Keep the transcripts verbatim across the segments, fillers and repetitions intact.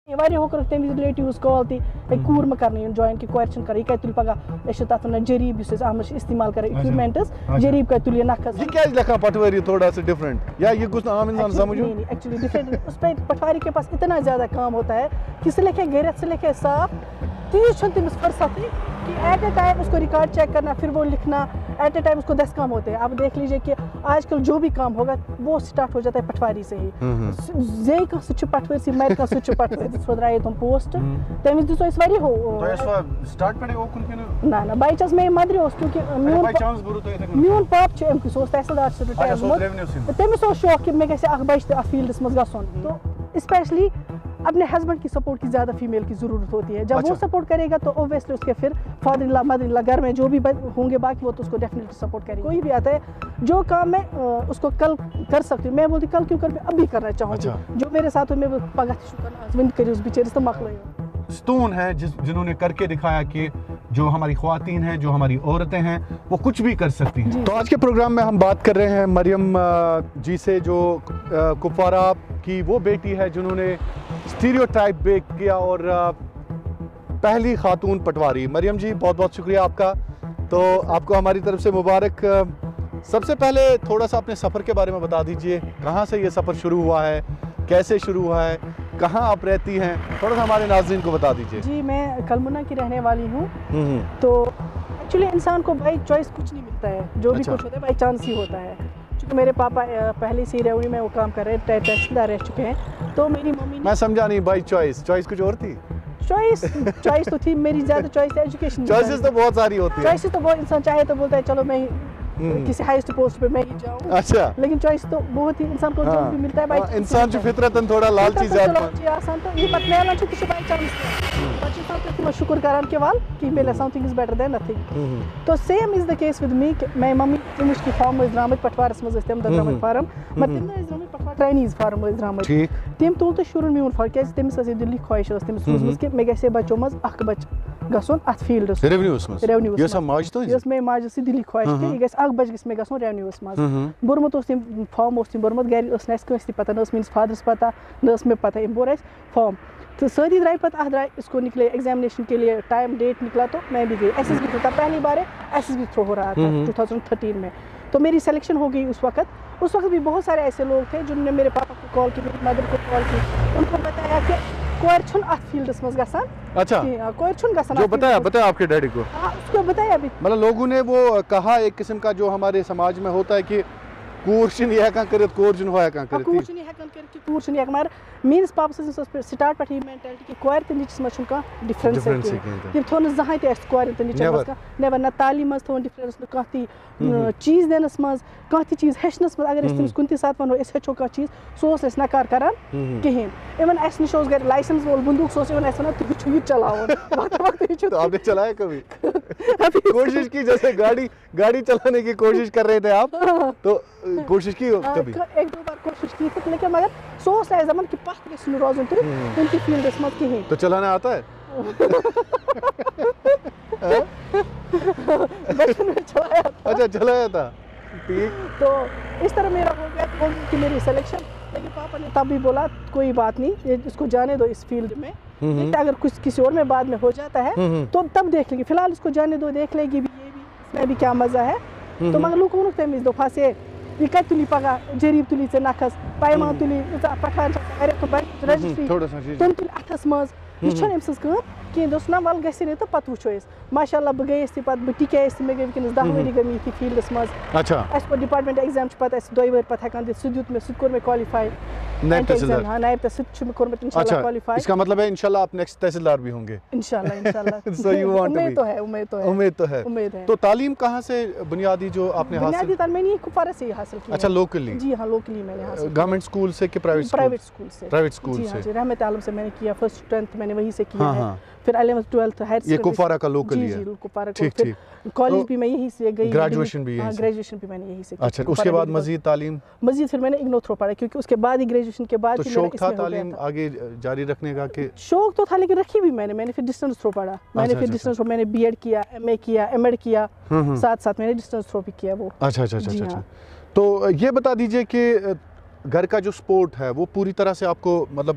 واریاہ ہوکر تمہِ وِزِ رِلیٹِوٕز کال تہِ ہے کوٗر مہ کَرنہٕ یُن جویِن کہِ کورِ چھِنہٕ کَرٕنۍ یہِ کَتہِ تُلہِ پَگاہ أسۍ چھِ تَتھ وَنان جٔریٖب یُس أسۍ اَتھ منٛز چھِ اِستعمال کَران اِکوِپمٮ۪نٛٹٕز جٔریٖب کَتہِ تُلہِ یہِ نَکھَس یہ کیٛازِ لیکھان پٹواری تھوڑا سا ڈفرنٹ یا یہ کچھ عام انسان سمجھو ایکچولی ڈفرینٹ اس پہ پٹواری کے پاس اتنا زیادہ کام ہوتا ہے کہ سے لکھے غیرت سے لکھے صاف تیز چھن تمس فرصت کہ ایٹ اے ٹائم اس کو ریکارڈ چیک کرنا پھر وہ لکھنا ایٹ اے ٹائم اس کو دس کام ہوتے ہیں. آپ دیکھ لیجئے کہ آج کل جو بھی کام ہوگا وہ اسٹارٹ ہو جاتا ہے پٹواری سے ہی. زے کا سچ پٹواری سے مر کا سچ پٹواری سو درائے تم پوسٹ تمس دسو اس واری ہو تو اس سٹارٹ پڑے او کن کن نہ نہ بائی چانس میں مدر اس کیونکہ میون بائی چانس برو تو میون پاپ چھ ام کی سو تحصیلدار سے ریٹائر تمس او شوق کہ میں گژھِ اخ بچ تہ فیلڈس مز گژھن. تو اسپیشلی اپنے ہسبینڈ کی سپورٹ کی زیادہ فیمیل کی ضرورت ہوتی ہے. جب وہ سپورٹ کرے گا تو اوبیسلی اس کے پھر فادر ان لا مدر ان لا گھر میں جو بھی ہوں گے باقی وہ تو اس کو ڈیفینیٹلی سپورٹ کریں گے. کوئی بھی آتا ہے جو کام میں اس کو کل کر سکتی ہوں میں بولتی کل کیوں کر میں اب بھی کرنا چاہوں گی. جو میرے ساتھ ہو میں پگہ ون کری اس بیچارے تو مکلو ستون ہے جس جنہوں نے کر کے دکھایا کہ جو ہماری خواتین ہیں جو ہماری عورتیں ہیں وہ کچھ بھی کر سکتی ہیں. تو آج کے پروگرام میں ہم بات کر رہے ہیں مریم جی سے جو کپوارہ کی وہ بیٹی ہے جنہوں نے اسٹیریوٹائپ بریک کیا اور پہلی خاتون پٹواری. مریم جی بہت بہت شکریہ آپ کا. تو آپ کو ہماری طرف سے مبارک. سب سے پہلے تھوڑا سا اپنے سفر کے بارے میں بتا دیجئے کہاں سے یہ سفر شروع ہوا ہے, کیسے شروع ہوا ہے, کہاں آپ رہتی ہیں, تھوڑا سا ہمارے ناظرین کو بتا دیجئے. جی میں کلمنا کی رہنے والی ہوں. تو ایکچولی انسان کو بائی چوائس کچھ نہیں ملتا ہے, جو بھی کچھ ہوتا ہے بائی چانس ہی ہوتا ہے. چونکہ میرے پاپا پہلے سے ہی ریونی میں وہ کام کر رہے ہیں, تحصیلدار رہ چکے ہیں. تو میری ممی میں سمجھا نہیں بائی چوائس, چوائس کچھ اور تھی. چوائس چوائس تو تھی میری زیادہ چوائس ایجوکیشن. چوائسز تو بہت ساری ہوتی ہیں. چوائسز تو بہت انسان چاہے تو بولتا ہے چلو میں کسی ہائیسٹ پوسٹ پہ میں ہی جاؤں. اچھا لیکن چوائس تو بہت ہی انسان کو جو بھی ملتا ہے بائی انسان جو فطرتاً تھوڑا لالچی زیادہ آسان تو یہ پتہ میلان چھُ تہِ چھُ بائی چانس پتہٕ چھُ انسان تٔتھۍ شکر کران کہ وال کہ میلے something is better than nothing. تو same is the case with me کہ میں ممی تم کی فارم ٲسۍ درامٕتۍ پٹوارس منٛز ٲسۍ تمہِ دۄہ درامٕتۍ فارم مگر تمہِ دۄہ ٲسۍ درامٕتۍ پٹوار ٹرینیٖز فارم ٲسۍ درامٕتۍ. تٔمۍ تُل تہٕ شُرُن میون فارم کیازِ تٔمِس ٲس یہِ دِلی خواہش ٲس تٔمِس روٗزمٕژ کہ مےٚ گژھِ ہے بچو منٛز اکھ بچہٕ گژھُن اتھ فیٖلڈس ریونیوس منٛز. ریونیوس یہِ ٲسا ماجہِ تُہٕنٛز؟ یہِ ٲس مےٚ ماجہِ سۭتۍ دِلی خواہش کہ یہِ گژھِ اکھ بچہٕ گژھِ مےٚ گژھُن ریونیوس منٛز. بوٚرمُت اوس تٔمۍ فارم اوس تٔمۍ بوٚرمُت گرِ ٲس نہٕ اَسہِ کٲنٛسہِ تہِ پتہ, نہ ٲس میٲنِس فادرس پتہ نہ ٲس مےٚ پتہ. أمۍ بوٚر اَسہِ فارم تو سٲری درائے پتہ اتھ درائے اس کو نکلے ایگزامینیشن کے لیے ٹائم ڈیٹ نکلا تو میں بھی گئی. ایس ایس بی تھا پہلی بار ایس ایس بی تھرو ہو رہا تھا ٹو تھاؤزینڈ تھرٹین میں. تو میری سلیکشن ہو گئی اس وقت. اس وقت بھی بہت سارے ایسے لوگ تھے جنہوں نے میرے پاپا کو کال کی, میری مدر کو کال کی, ان کو بتایا کہ کور چھن ات فیلڈس مز گژھان. اچھا کور چھن گژھان جو بتایا بتایا آپ کے ڈیڈی کو؟ ہاں اس کو بتایا بھی. مطلب لوگوں نے وہ کہا ایک قسم کا جو ہمارے سماج میں ہوتا ہے کہ کور چھن یہ ہیکان کرت کور چھن ہو ہیکان کرت. کور چھن یہ ہیکان کرت کہ کور چھن یہ مگر میٲنِس پاپس ٲس سٹارٹ پٮ۪ٹھ یہِ مینٹلٹی کہ کورِ تہٕ نیٚچوِس منٛز چھُنہٕ کانٛہہ ڈِفرنس کینٛہہ. تٔمۍ تھوٚو نہٕ زٕہٕنۍ تہِ اَسہِ کورٮ۪ن تہٕ نیٚچوٮ۪ن منٛز کانٛہہ نیبر نہ تعلیٖم منٛز تھوٚوُن ڈِفرنس نہ کانٛہہ تہِ چیٖز دِنس منٛز کانٛہہ تہِ چیٖز ہیٚچھنس منٛز. اگر أسۍ تٔمِس کُنہِ تہِ ساتہٕ وَنو أسۍ ہیٚچھو کانٛہہ چیٖز سُہ اوس اَسہِ نکار کران کِہیٖنۍ. اِوٕن اَسہِ نِش اوس گرِ لایسنس وول بندوٗق سُہ اوس اِوٕن اَسہِ وَنان تُہۍ ہیٚچھِو یہِ چلاوُن. وقتہٕ وقتہٕ ہیٚچھِو. آپ نے چلایا کبھی؟ کوشش کی جیسے گاڑی گاڑی چلانے کی کوشش کر رہے تھے آپ تو کوشش کی کبھی؟ ایک دو بار کوشش کی تھی لیکن مگر سُہ اوس نہٕ اَسہِ دپان کہِ پتھ گژھِ نہٕ روزُن تُہۍ کُنہِ تہِ فیٖلڈس منٛز کِہیٖنۍ. تو چلانا آتا ہے؟ اچھا چلایا تھا. تو اس طرح میرا ہو گیا ہو گئی کہ میری سلیکشن. لیکن پاپا نے تب بھی بولا کوئی بات نہیں اس کو جانے دو اس فیلڈ میں, اگر کچھ کسی اور میں بعد میں ہو جاتا ہے تو تب دیکھ لیں گے, فی الحال اس کو جانے دو, دیکھ لے گی بھی یہ بھی اس میں بھی کیا مزہ ہے. تو مگر لوگ ووٚنُکھ تٔمِس دوٚپہَس ہے یہِ کَتہِ تُلی پگاہ جٔریٖب تُلی ژےٚ نکھس, پیمان تُلی پٹھان چھِ واریاہ تِم رجسٹری تِم تُلۍ اَتھس منٛز. یہِ چھُنہٕ أمۍ سٕنٛز کٲم کِہیٖنۍ. دوٚپُس نہ وَلہٕ گژھِ نہٕ تہٕ پتہٕ وٕچھو أسۍ. ماشاء اللہ بہٕ گٔیَس تہِ پتہٕ بہٕ ٹِکییَس تہِ مےٚ گٔے وٕنکیٚنس دہ ؤری گٔے مےٚ یِتھی فیٖلڈس منٛز. اَسہِ کوٚر ڈِپاٹمنٹ ایگزام چھُ پتہٕ اَسہِ دۄیہِ ؤہٕرۍ پتہٕ ہٮ۪کان دِتھ, سُہ دیُت مےٚ سُہ تہِ کوٚر مےٚ کوالیفاے. نائب تحصیلدار. ہاں نائب تحصیل سُہ تہِ چھُ مےٚ کوٚرمُت انشاءاللہ کوالیفائی. اس کا مطلب ہے انشاءاللہ آپ نیکسٹ تحصیلدار بھی ہوں گے انشاءاللہ انشاءاللہ. So you want to be. امید تو ہے امید تو ہے امید تو ہے. امید ہے. تو تعلیم کہاں سے بنیادی جو آپ نے حاصل؟ بنیادی تعلیم میں نے کپوارہ سے ہی حاصل کی. اچھا لوکلی؟ جی ہاں لوکلی میں نے حاصل. گورنمنٹ اسکول سے کہ پرائیویٹ پرائیویٹ اسکول سے؟ پرائیویٹ اسکول سے. جی ہاں جی رحمت عالم سے میں نے کیا. فرسٹ ٹینتھ میں نے وہیں سے کیا ہے, پھر الیونتھ ٹویلتھ ہائر یہ کپوارہ کا لوکل ہے. جی جی کپوارہ کا. پھر کالج بھی میں یہیں سے گئی, گریجویشن بھی یہیں سے. گریجویشن بھی میں نے یہیں سے کی. اچھا اس کے بعد مزید تعلیم؟ مزید پھر میں نے اگنو تھرو پڑھا کیونکہ اس کے بعد ہی گریجویشن کے بعد تو شوق تھا تعلیم آگے جاری رکھنے کا کہ؟ شوق تو تھا لیکن رکھی بھی میں نے میں نے پھر ڈسٹینس تھرو پڑھا. میں نے پھر ڈسٹینس تھرو میں نے بی ایڈ کیا, ایم اے کیا, ایم ایڈ کیا, ساتھ ساتھ میں نے ڈسٹینس تھرو بھی کیا وہ. اچھا اچھا اچھا اچھا. تو یہ بتا دیجئے کہ گھر کا جو سپورٹ ہے وہ پوری طرح سے آپ کو مطلب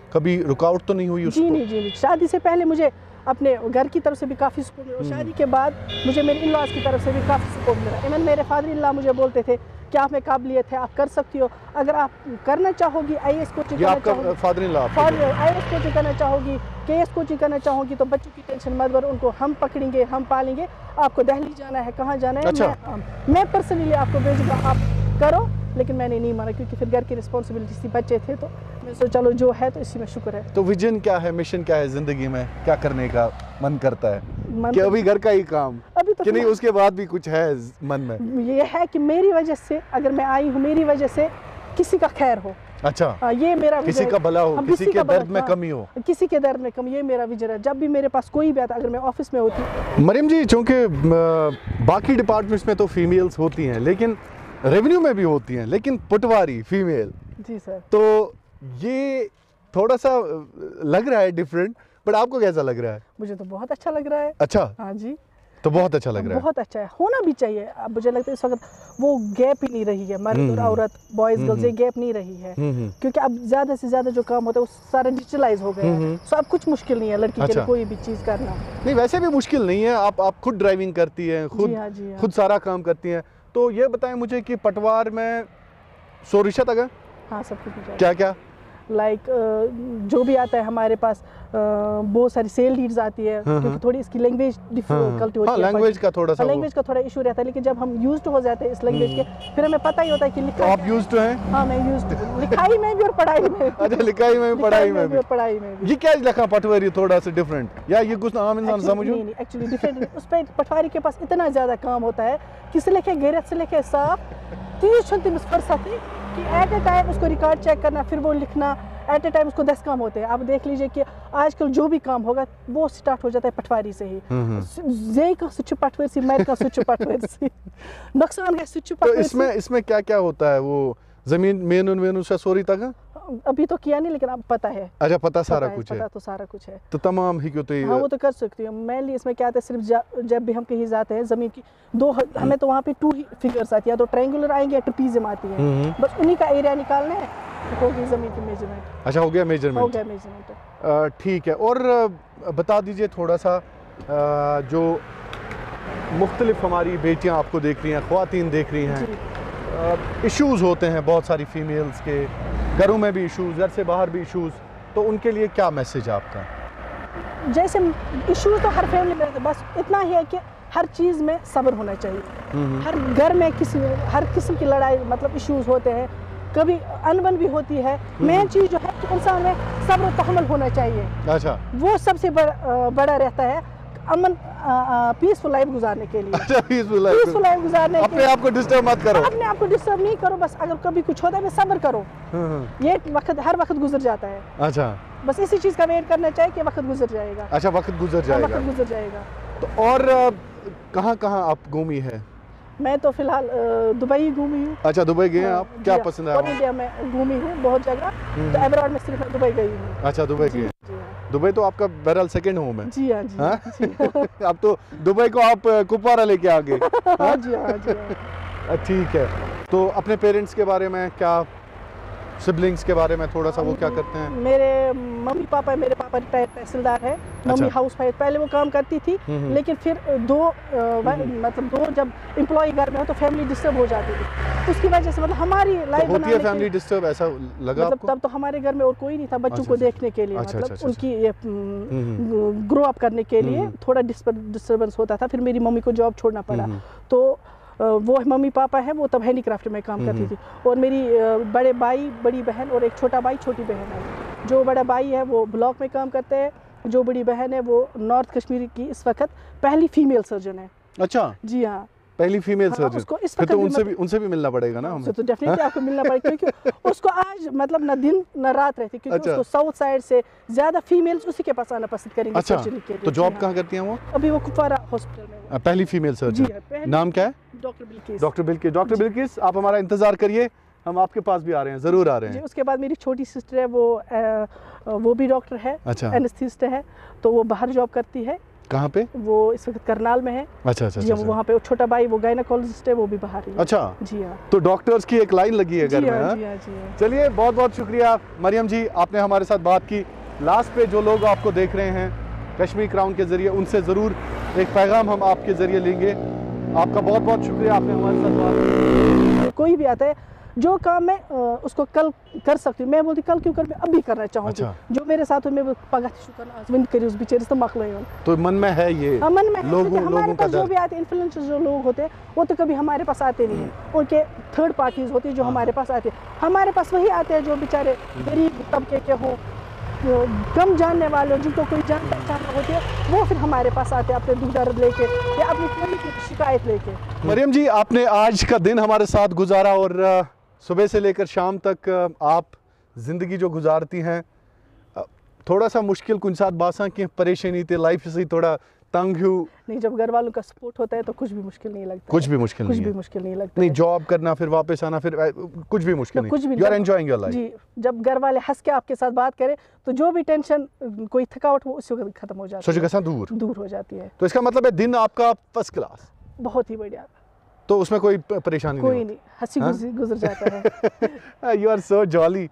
کبھی رکاوٹ تو نہیں ہوئی اس جی کو؟ نہیں جی نہیں شادی سے پہلے مجھے اپنے گھر کی طرف سے بھی کافی سپورٹ ملا اور شادی کے بعد مجھے میرے ان لاز کی طرف سے بھی کافی سپورٹ ملا. ایون میرے فادر ان لا مجھے بولتے تھے کہ آپ میں قابلیت ہے, آپ کر سکتی ہو, اگر آپ کرنا چاہو گی آئی ایس کوچنگ کرنا چاہو گی, father in law I S coaching کرنا چاہو گی, کے ایس کوچنگ کرنا چاہو گی تو بچوں کی ٹینشن مت برو, ان کو ہم پکڑیں گے, ہم پالیں گے, آپ کو دہلی جانا ہے, کہاں جانا ہے, میں میں پرسنلی آپ کو بھیجوں گا, آپ کرو. لیکن میں نے نہیں مانا کیونکہ پھر گھر کی رسپانسبلٹیز تھی, بچے تھے, تو میں سوچا چلو جو ہے تو اسی میں شکر ہے. تو ویژن کیا ہے, مشن کیا ہے زندگی میں, کیا کرنے کا من کرتا ہے؟ کہ ابھی گھر کا ہی کام ابھی تو کہ نہیں اس کے بعد بھی کچھ ہے من میں؟ یہ ہے کہ میری وجہ سے اگر میں آئی ہوں, میری وجہ سے کسی کا خیر ہو. اچھا, یہ میرا کسی کا بھلا ہو, کسی کے درد میں کمی ہو, کسی کے درد میں کمی, یہ میرا ویژن ہے. جب بھی میرے پاس کوئی بھی آتا, اگر میں آفس میں ہوتی. مریم جی, چونکہ باقی ڈپارٹمنٹس میں تو فیمیلز ہوتی ہیں لیکن ریونیو میں بھی ہوتی ہیں, لیکن پٹواری فیمیل, جی سر, تو یہ تھوڑا سا لگ رہا ہے ڈیفرنٹ, بٹ آپ کو کیسا لگ رہا ہے؟ مجھے تو بہت اچھا لگ رہا ہے. اچھا, ہاں جی, تو بہت اچھا لگ رہا ہے. بہت اچھا ہے, ہونا بھی چاہیے. اب مجھے لگتا ہے اس وقت وہ گیپ ہی نہیں رہی ہے, مرد اور عورت, بوائز گرلز, یہ گیپ نہیں رہی ہے, کیونکہ اب زیادہ سے زیادہ جو کام ہوتا ہے وہ سارا ڈیجیٹلائز ہو گیا ہے. سو اب کچھ مشکل نہیں ہے لڑکی کے لیے کوئی بھی چیز کرنا. نہیں ویسے بھی مشکل نہیں ہے, آپ آپ خود ڈرائیونگ کرتی ہیں, خود خود سارا کام کرتی ہیں. تو یہ بتائیں مجھے کہ پٹوار میں سورشت اگر ہاں سب کچھ کیا کیا لائک جو بھی آتا ہے ہمارے پاس, بہت ساری سیل لیڈز آتی ہے, کیونکہ تھوڑی اس کی لینگویج ڈیفیکلٹ ہوتی ہے, لینگویج کا تھوڑا سا لینگویج کا تھوڑا ایشو رہتا ہے. لیکن جب ہم یوزڈ ہو جاتے ہیں اس لینگویج کے, پھر ہمیں پتہ ہی ہوتا ہے کہ لکھا. آپ یوزڈ ہیں؟ ہاں میں یوزڈ ہوں, لکھائی میں بھی اور پڑھائی میں بھی. اچھا, لکھائی میں بھی پڑھائی میں بھی پڑھائی میں بھی. یہ کیا لکھا پٹواری تھوڑا سا ڈیفرنٹ, یا یہ کچھ عام انسان سمجھو؟ نہیں نہیں ایکچولی ڈیفرنٹ. اس پہ پٹواری کے پاس اتنا زیادہ کام ہوتا ہے کہ سے لکھے غیرت سے لکھے صاف, تیز چھن تمس فرصت ہے کہ ایٹ اے ٹائم اس کو ریکارڈ چیک کرنا, پھر وہ لکھنا, ایٹ اے ٹائم اس کو دس کام ہوتے ہیں. آپ دیکھ لیجئے کہ آج کل جو بھی کام ہوگا وہ سٹارٹ ہو جاتا ہے پٹواری سے ہی. زی کا سچ پٹواری سے, میر کا سچ پٹواری سے, نقصان کا سچ پٹواری سے. اس میں اس میں کیا کیا ہوتا ہے, وہ زمین مینون وینون سے سوری تک ابھی تو کیا نہیں, لیکن اب پتہ ہے. اچھا, پتہ سارا کچھ ہے, پتہ تو سارا کچھ ہے, تو تمام ہی کیوں. ہاں وہ تو کر سکتی ہوں. مینلی اس میں کیا آتا ہے, صرف جب بھی ہم کہیں جاتے ہیں زمین کی دو, ہمیں تو وہاں پہ ٹو فگرز آتی ہے, یا تو ٹرائنگولر آئیں گے یا ٹرپیزم آتی ہے, بس انہی کا ایریا نکالنا ہے, ہو گئی زمین کی میجرمنٹ. اچھا, ہو گیا میجرمنٹ, ہو گیا میجرمنٹ. ٹھیک ہے. اور بتا دیجئے تھوڑا سا, جو مختلف ہماری بیٹیاں آپ کو دیکھ رہی ہیں, خواتین دیکھ رہی ہیں, ایشوز ہوتے ہیں بہت ساری فیمیلز کے, گھروں میں بھی ایشوز, گھر سے باہر بھی ایشوز, تو ان کے لیے کیا میسیج ہے آپ کا؟ جیسے ایشوز تو ہر فیملی میں رہتے, بس اتنا ہی ہے کہ ہر چیز میں صبر ہونا چاہیے. ہر گھر میں کسی ہر قسم کی لڑائی مطلب ایشوز ہوتے ہیں, کبھی انبن بھی ہوتی ہے. مین چیز جو ہے کہ انسان میں صبر و تحمل ہونا چاہیے. اچھا, وہ سب سے بڑا رہتا ہے امن پیسفل لائف گزارنے کے لیے. اچھا, پیسفل لائف, پیسفل لائف گزارنے کے اپنے آپ کو ڈسٹرب مت کرو, اپنے آپ کو ڈسٹرب نہیں کرو. بس اگر کبھی کچھ ہوتا ہے میں صبر کرو, یہ وقت ہر وقت گزر جاتا ہے. اچھا, بس اسی چیز کا ویٹ کرنا چاہیے کہ وقت گزر جائے گا. اچھا, وقت گزر جائے گا, وقت گزر جائے گا. تو اور کہاں کہاں آپ گھومی ہے؟ میں تو فی الحال دبئی گھومی ہوں. اچھا, دبئی گئے ہیں آپ, کیا پسند ہے؟ اور انڈیا میں گھومی ہوں بہت جگہ, تو ایبراڈ میں صرف میں دبئی گئی ہوں. اچھا, دبئی گئے. دبئی تو آپ کا بہرحال سیکنڈ ہوم ہے. جی ہاں جی, اب تو دبئی کو آپ کپوارہ لے کے آگے. ہاں جی ہاں جی. ٹھیک ہے. تو اپنے پیرنٹس کے بارے میں کیا, سبلنگز کے بارے میں تھوڑا سا, وہ کیا کرتے ہیں؟ میرے ممی پاپا, میرے پاپا ریٹائرڈ تحصیلدار ہے, ممی ہاؤس وائف. پہلے وہ کام کرتی تھی, لیکن پھر دو مطلب دو جب امپلائی گھر میں ہو تو فیملی ڈسٹرب ہو جاتی تھی. اس کی وجہ سے مطلب ہماری لائف ہوتی ہے فیملی ڈسٹرب, ایسا لگا آپ کو؟ تب تو ہمارے گھر میں اور کوئی نہیں تھا بچوں کو دیکھنے کے لیے, مطلب ان کی گرو اپ کرنے کے لیے تھوڑا ڈسٹربنس ہوتا تھا. پھر میری ممی کو جاب چھوڑنا پڑا. تو وہ ممی پاپا ہیں وہ تب ہینڈی کرافٹ میں کام کرتی تھی, اور میری بڑے بھائی, بڑی بہن اور ایک چھوٹا بھائی, چھوٹی بہن ہے. جو بڑا بھائی ہے وہ بلاک میں کام کرتے ہیں, جو بڑی بہن ہے وہ نارتھ کشمیر کی اس وقت پہلی فیمیل سرجن ہے. اچھا, جی ہاں, پہلی فیمیل سرجن. اس کو اس وقت تو ان سے بھی ان سے بھی ملنا پڑے گا نا ہمیں. تو ڈیفینیٹلی آپ کو ملنا پڑے گا, کیونکہ اس کو آج مطلب نہ دن نہ رات رہتی, کیونکہ اس کو ساؤتھ سائڈ سے زیادہ فیمیلز اسی کے پاس آنا پسند کریں گے سرجری کے لیے. تو جاب کہاں کرتی ہیں وہ؟ ابھی وہ کپوارہ ہاسپٹل میں. پہلی فیمیل سرجن. نام کیا ہے؟ Doctor Bilqis. Doctor Bilqis. Doctor Bilqis, آپ ہمارا انتظار کریے, ہم آپ کے پاس بھی آ رہے ہیں, ضرور آ رہے ہیں. جی, اس کے بعد میری چھوٹی سسٹر ہے, وہ وہ بھی ڈاکٹر ہے, اینستھیسٹ ہے, تو وہ باہر جاب کرتی ہے. کہاں پہ؟ وہ اس وقت کرنال میں ہے. اچھا اچھا جی وہاں پہ چھوٹا بھائی وہ گائنیکولوجسٹ ہے وہ بھی باہر ہے. اچھا جی ہاں تو ڈاکٹرز کی ایک لائن لگی ہے گھر میں. جی ہاں جی ہاں. چلیے بہت بہت شکریہ مریم جی آپ نے ہمارے ساتھ بات کی. لاسٹ پہ جو لوگ آپ کو دیکھ رہے ہیں کشمیر کراؤن کے ذریعے ان سے ضرور ایک پیغام ہم آپ کے ذریعے لیں گے. آپ کا بہت بہت شکریہ آپ نے ہمارے ساتھ بات کی. کوئی بھی آتا ہے جو کام میں اس کو کل کر سکتی ہوں میں بولتی کل کیوں کر میں ابھی کرنا چاہوں گی. جو میرے ساتھ ہو میں پگہ شو کرنا آج ون کری اس بیچارے سے مکلے. تو من میں ہے یہ من میں لوگوں ہمارے پاس کا جو بھی آتے انفلوئنسر جو لوگ ہوتے ہیں وہ تو کبھی ہمارے پاس آتے نہیں ہیں. ان کے تھرڈ پارٹیز ہوتی ہیں جو ہمارے پاس آتے ہیں. ہمارے پاس وہی آتے ہیں جو بیچارے غریب طبقے کے ہوں کم جاننے والے جن کو کوئی جان پہچان ہوتی ہے وہ پھر ہمارے پاس آتے ہیں اپنے دکھ درد لے کے یا اپنی فیملی کی شکایت لے کے. مریم جی آپ نے آج کا دن ہمارے ساتھ گزارا اور صبح سے لے کر شام تک آپ زندگی جو گزارتی ہیں تھوڑا سا مشکل کن ساتھ باساں کی پریشانی تھی لائف سے تھوڑا تنگ ہو. نہیں جب گھر والوں کا سپورٹ ہوتا ہے تو کچھ بھی مشکل نہیں لگتا. کچھ بھی مشکل کچھ نہیں بھی مشکل نہیں لگتا. نہیں جاب کرنا پھر واپس آنا پھر کچھ بھی مشکل نہیں. کچھ بھی you are enjoying your life. جی جب گھر والے ہنس کے آپ کے ساتھ بات کریں تو جو بھی ٹینشن کوئی تھکاوٹ وہ اسی وقت ختم ہو جاتی ہے. سوچو کیسا دور دور ہو جاتی ہے. تو اس کا مطلب ہے دن آپ کا فرسٹ کلاس. بہت ہی بڑھیا. تو اس میں کوئی پریشانی کوئی نہیں ہنسی گزر جاتا ہے. یو آر سو جالی.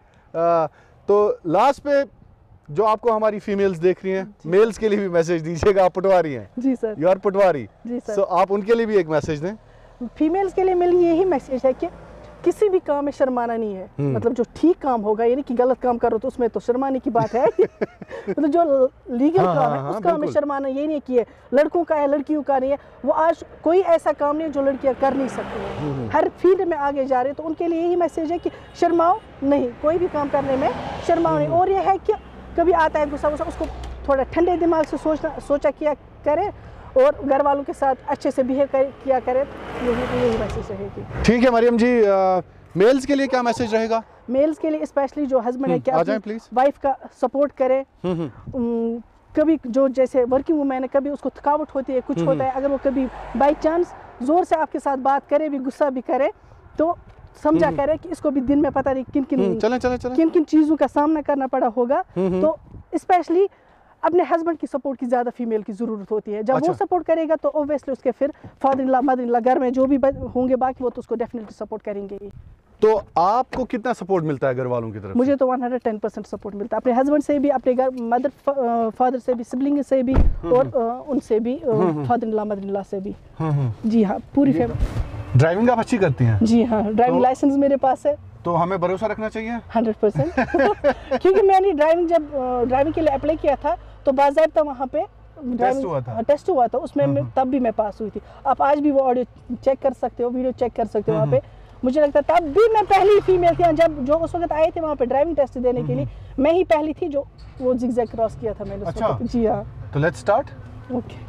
تو لاسٹ پہ جو آپ کو ہماری فیمیلز دیکھ رہی ہیں میلز کے لیے بھی میسج دیجیے گا. آپ پٹواری ہیں. جی سر. You are patwari. جی سر. سو آپ ان کے لیے بھی ایک میسج دیں. فیمیلز کے لیے میری یہی میسج ہے کہ کسی بھی کام میں شرمانا نہیں ہے. مطلب جو ٹھیک کام ہوگا یعنی کہ غلط کام کرو تو اس میں تو شرمانے کی بات ہے. مطلب جو لیگل کام ہے اس کام میں شرمانا یہ نہیں کہ لڑکوں کا ہے لڑکیوں کا نہیں ہے. وہ آج کوئی ایسا کام نہیں جو لڑکیاں کر نہیں سکتی ہیں. ہر فیلڈ میں آگے جا رہے ہیں تو ان کے لیے یہی میسج ہے کہ شرماؤ نہیں. کوئی بھی کام کرنے میں شرماؤ نہیں. اور یہ ہے کہ کبھی آتا ہے غصہ غصہ اس کو تھوڑا ٹھنڈے دماغ سے سوچنا سوچا کیا کرے اور گھر والوں کے ساتھ اچھے سے بیہیو کیا کرے. یہی یہی میسج رہے گی. ٹھیک ہے مریم جی میلز کے لیے کیا میسج رہے گا؟ میلز کے لیے اسپیشلی جو ہسبینڈ ہے کہ وائف کا سپورٹ کرے. کبھی جو جیسے ورکنگ وومین ہے کبھی اس کو تھکاوٹ ہوتی ہے کچھ ہوتا ہے اگر وہ کبھی بائی چانس زور سے آپ کے ساتھ بات کرے بھی غصہ بھی کرے تو سمجھا کرے کہ اس کو بھی دن میں پتہ نہیں کن کن کن کن چیزوں کا سامنا کرنا پڑا ہوگا. تو اسپیشلی اپنے ہسبینڈ کی سپورٹ کی زیادہ فیمیل کی ضرورت ہوتی ہے. جب وہ سپورٹ کرے گا تو اوبویسلی اس کے پھر فادر ان لا مدر ان لا گھر میں جو بھی ہوں گے باقی وہ تو اس کو ڈیفینیٹلی سپورٹ کریں گے. تو آپ کو کتنا سپورٹ ملتا ہے گھر والوں کی طرف؟ مجھے تو one hundred ten percent support ملتا ہے اپنے ہسبینڈ سے بھی اپنے گھر مدر فادر سے بھی سبلنگ سے بھی اور ان سے بھی فادر ان لا مدر ان لا سے بھی. جی ہاں پوری فیملی. ڈرائیونگ آپ اچھی کرتی ہیں؟ جی ہاں ڈرائیونگ لائسنس میرے پاس ہے. تو ہمیں بھروسہ رکھنا چاہیے ہنڈریڈ پرسینٹ. کیونکہ میں نے ڈرائیونگ جب ڈرائیونگ کے لیے اپلائی کیا تھا تو باضابطہ وہاں پہ ٹیسٹ ہوا تھا اس میں تب بھی میں پاس ہوئی تھی. آپ آج بھی وہ آڈیو چیک کر سکتے ہو ویڈیو چیک کر سکتے ہو وہاں پہ. مجھے لگتا ہے تب بھی میں پہلی فیمیل تھی جب جو اس وقت آئے تھے وہاں پہ ڈرائیونگ ٹیسٹ دینے کے لیے میں ہی پہلی تھی جو وہ زگ زیگ کراس کیا تھا میں نے. اچھا جی ہاں. تو لیٹس سٹارٹ. اوکے.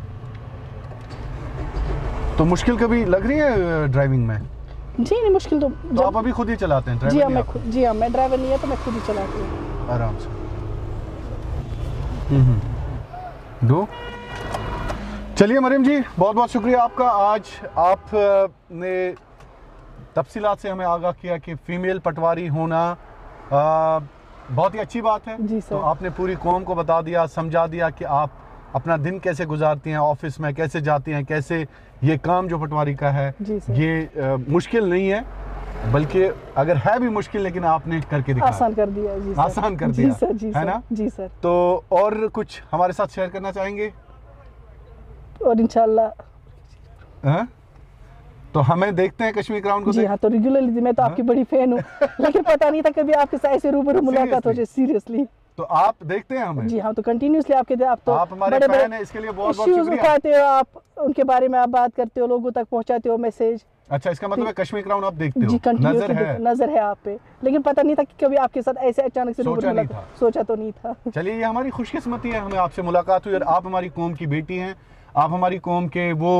تو مشکل کبھی لگ رہی ہے ڈرائیونگ میں؟ جی نہیں مشکل تو تو آپ ابھی خود ہی چلاتے ہیں؟ جی ہاں میں جی ہاں میں ڈرائیور نہیں ہے تو میں خود ہی چلاتی ہوں آرام سے. دو چلیے مریم جی بہت بہت شکریہ آپ کا. آج آپ نے تفصیلات سے ہمیں آگاہ کیا کہ فیمیل پٹواری ہونا بہت ہی اچھی بات ہے. تو آپ نے پوری قوم کو بتا دیا سمجھا دیا کہ آپ اپنا دن کیسے گزارتی ہیں آفس میں کیسے جاتی ہیں کیسے یہ کام جو پٹواری کا ہے یہ مشکل نہیں ہے بلکہ اگر ہے بھی مشکل لیکن آپ نے کر کے دکھایا آسان کر دیا. آسان کر دیا ہے نا. جی سر. تو اور کچھ ہمارے ساتھ شیئر کرنا چاہیں گے؟ اور انشاءاللہ تو ہمیں دیکھتے ہیں کشمیر کراؤن کو. جی ہاں تو ریگولرلی میں تو آپ کی بڑی فین ہوں لیکن پتہ نہیں تھا کبھی آپ کے ساتھ ایسے روبرو ملاقات ہو جائے. سیریسلی تو آپ دیکھتے ہیں ہمیں؟ جی ہاں تو کنٹینیوسلی آپ کے آپ تو آپ ہمارے فین ہیں اس کے لیے بہت بہت شکریہ. اٹھاتے ہو آپ ان کے بارے میں آپ بات کرتے ہو لوگوں تک پہنچاتے ہو میسج. اچھا اس کا مطلب ہے کشمیر کراؤن آپ دیکھتے ہو؟ جی نظر ہے نظر ہے آپ پہ لیکن پتہ نہیں تھا کہ کبھی آپ کے ساتھ ایسے اچانک سے سوچا نہیں تھا. سوچا تو نہیں تھا. چلیے یہ ہماری خوش قسمتی ہے ہمیں آپ سے ملاقات ہوئی اور آپ ہماری قوم کی بیٹی ہیں. آپ ہماری قوم کے وہ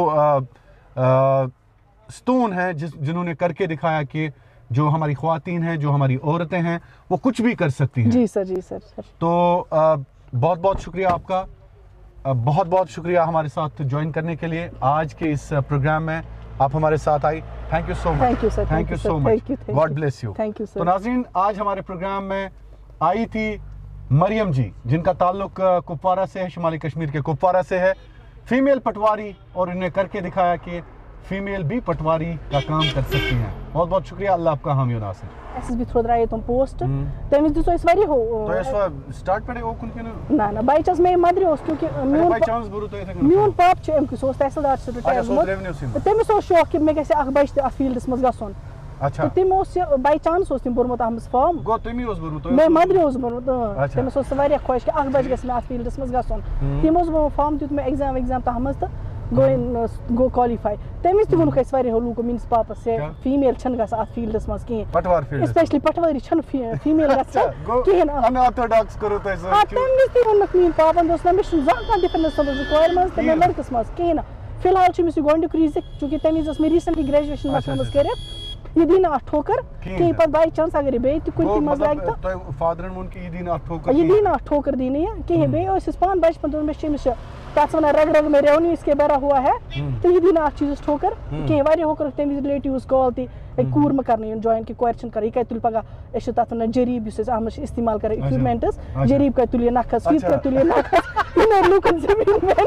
ستون ہیں جنہوں نے کر کے دکھایا کہ جو ہماری خواتین ہیں جو ہماری عورتیں ہیں وہ کچھ بھی کر سکتی ہیں. جی سر. جی سر. تو بہت بہت شکریہ آپ کا. بہت بہت شکریہ ہمارے ساتھ جوائن کرنے کے لیے. آج کے اس پروگرام میں آپ ہمارے ساتھ آئی. Thank you so much. Thank you so much. God bless you. Thank you sir. تو ناظرین آج ہمارے پروگرام میں آئی تھی मरियम जी, जिनका ताल्लुक अ, कुपवारा से है, शुमाली कश्मीर के कुपवारा से है, फीमेल पटवारी, और इन्हें करके दिखाया कि फीमेल भी पटवारी का काम कर सकती हैं। बहुत बहुत शुक्रिया, अल्लाह आपका हामी और नासिर। एसएसबी थ्रो द्राये तुम पोस्ट तमिस दिसो इस वारी हो तो इस स्टार्ट पड़े ओ कुन के ना ना बाय चांस मैं मदर ओस क्योंकि म्यून बाय चांस बुरु तो ऐसे म्यून पाप छ एम किस ओस तहसीलदार से रिटायर तमिस ओस शौक कि मैं कैसे अख बच अ फील्डस मस गसन अच्छा तम ओस बाय चांस ओस तम बोरमत अहमस फॉर्म गो तमी ओस बुरु तो मैं मदर ओस बोरमत तमिस ओस वारी खुश कि अख बच गस मैं अ फील्डस मस गसन तम ओस बो फॉर्म दित मैं एग्जाम एग्जाम तहमस त गो इन गो क्वालिफाई तमिस त वनुक इस वारी हो लुक मिन्स पाप से फीमेल छन गस अ फील्डस मस की पटवार फील्ड स्पेशली पटवारी छन फीमेल गस की अनऑर्थोडॉक्स करो तो ऐसे आ तमिस त वनुक मिन पापन दोस ना मिशन जाका डिफरेंस सब रिक्वायरमेंट्स त मैं लड़कस मस की ना फिलहाल छ मिस गोंड क्रीज चूंकि तमिस जस मैं रिसेंटली ग्रेजुएशन मस करे ये दिन आठ ठोकर कि पर बाय चांस अगर बे त कुछ मज लाग तो फादर ने उनकी ये दिन आठ ठोकर ये दिन आठ ठोकर दी नहीं है कि बे ओस पान बचपन तो में मिस तास वना रग रग में रेवनी इसके बरा हुआ है तो ये दिन आठ चीज ठोकर कि वारी होकर तमिस रिलेटिव्स कॉल ती कूर में करने जॉइन की क्वेश्चन कर के तुल पगा एश तात वना जरीब इस हम इस्तेमाल करे इक्विपमेंट्स जरीब का तुलिए नखस फीत का तुलिए नखस इन लुकन जमीन में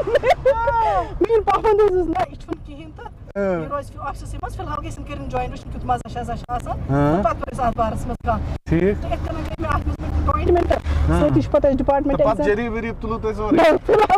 मीन पापन दिस ना इच किहिन त ये रोज ऑफिस से मस फिलहाल के करन जॉइन वशन कुछ मजा शाजा शासा पत पर साथ बारस मस का ठीक तो एक में मैं ऑफिस में अपॉइंटमेंट से तिश पता डिपार्टमेंट तो पत जरीब वरीब तुलु तो सोरे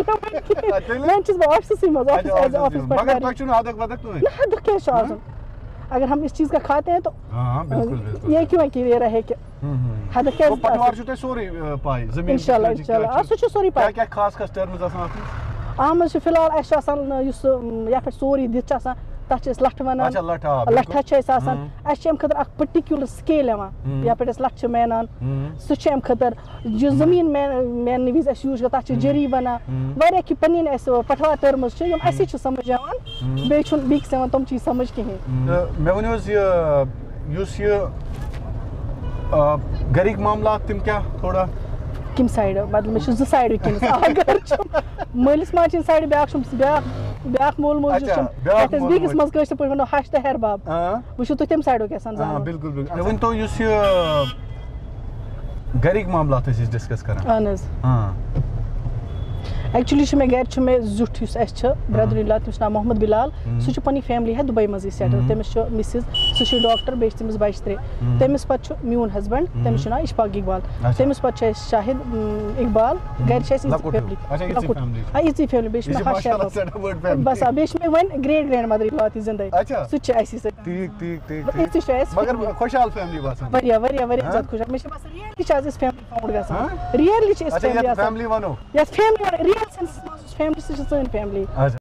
फिलहाल मैं चीज ऑफिस से मजा ऑफिस ऑफिस पर मगर पक्षुन आदक बदक तो ना दुख के शासन अगर हम इस चीज का खाते हैं तो हां बिल्कुल बिल्कुल ये क्यों कि ये रहे कि हद के पटवार छुते सोरी पाई जमीन इंशाल्लाह इंशाल्लाह आ सुच सोरी पाई क्या खास खास टर्म्स आसान आती आम से फिलहाल ऐसा आसान युस या फिर सोरी दिच आसान तच लठ वन अच्छा लठा लठा आसान अम खतर अ पर्टिकुलर स्केल या पे लठ मैनान सह खतर जो जमीन मैन विज यूज कर तथ जरी वनान वारिया कि पन्न पटवार टर्म्स अस समझ बेन बीस तम चीज समझ कहें मे वन युस ये गरिक मामला तम क्या थोड़ा कम साइड मतलब मे जो साइड वनस मलिस माजिन साइड ब्या ब्या ब्या मोल मोज बीस मज कश पे वो हश तो हेरबाब वो तुम तम साइड क्या बिल्कुल बिल्कुल वन तो युस गरिक मामला डिस्कस कर एक्चुअली मे गर मे जुट ब्रदर इन लॉ तमिस नाम मोहम्मद बिलाल सह पनी फैमिली है दुबई मज सेटल तमिस मिसिज सह डॉक्टर बे तमिस बच त्रे तमिस पे म्यून हस्बैंड तमिस नाम इशफाक इकबाल तमिस पे शाहिद इकबाल गर फैमिली इजी फैमिली बे बस बे one great grand mother in law जिंदगी मगर खुशहाल फैमिली बस वारिया वारिया वारिया ज्यादा खुश मे बस really charge is family found गसन रियली इस फैमिली फैमिली वनो yes family real sense family से फैमिली